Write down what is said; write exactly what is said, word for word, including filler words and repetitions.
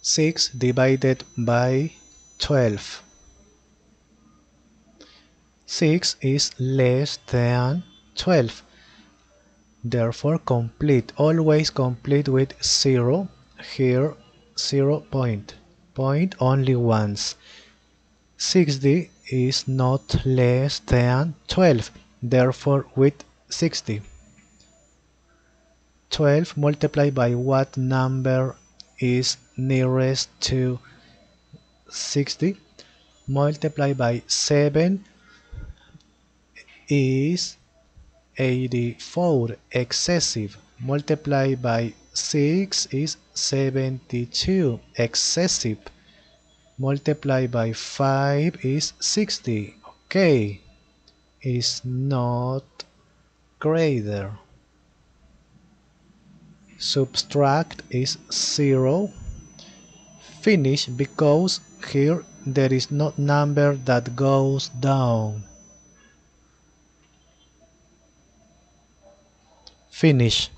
six divided by twelve. six is less than twelve. Therefore, complete, always complete with zero. Here, zero point. Point only once. sixty is not less than twelve. Therefore, with sixty. twelve multiplied by what number is nearest to sixty? Multiplied by seven is eighty-four. Excessive. Multiplied by six is seventy-two. Excessive. Multiplied by five is sixty. Okay. Is not greater. Subtract is zero. Finish because here there is no number that goes down. Finish.